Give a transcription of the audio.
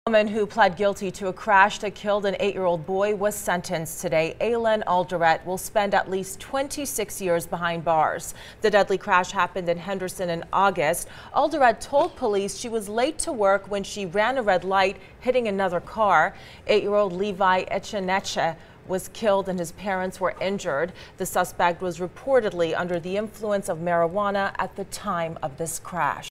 A woman who pled guilty to a crash that killed an 8-year-old boy was sentenced today. Aylin Alderette will spend at least 26 years behind bars. The deadly crash happened in Henderson in August. Alderette told police she was late to work when she ran a red light, hitting another car. 8-year-old Levi Echeneche was killed and his parents were injured. The suspect was reportedly under the influence of marijuana at the time of this crash.